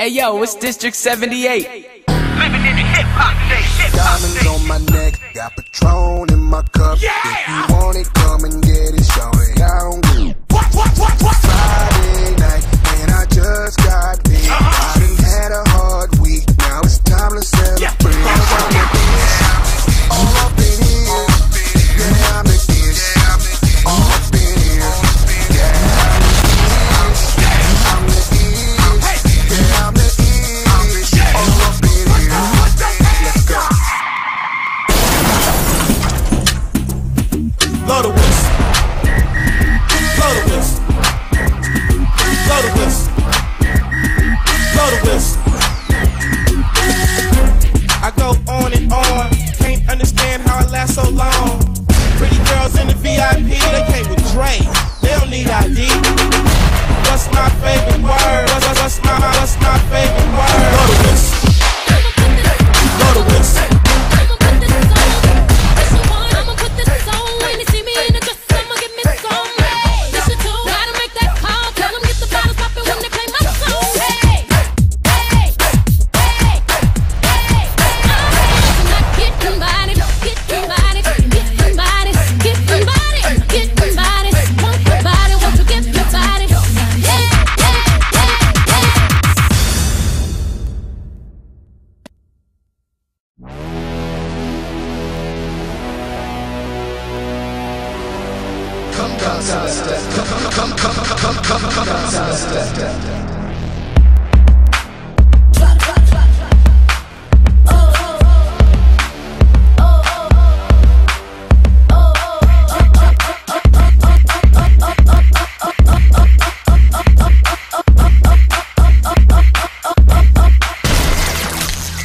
Hey yo, it's District 78. Living in the hip-hop day, Diamonds on my neck, got Patron in my cup. Yeah! If you want it, come and get it, shorty. I don't give. What? Friday night, and I just got paid. I done had a hard week, now it's time to celebrate. All up in here, yeah, I'm the ish. All up in here, yeah, I'm the ish. Yeah, I'm the ish. All up in here, let's go. Blow the whistle. Blow the whistle. Blow the whistle. Blow the whistle. I go on and on. Can't understand how I last so long. Pretty girls in the VIP, they came with Dre. They don't need ID. What's my favorite word? What's my favorite word? Blow the whistle. Blow the whistle.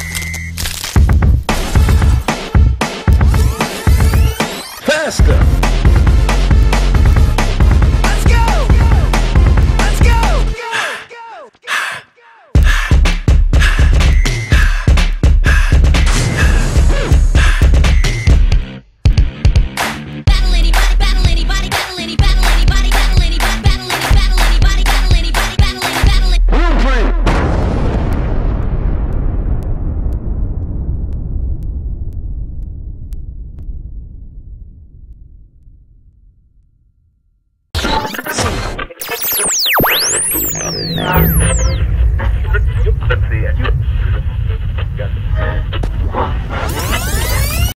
Faster!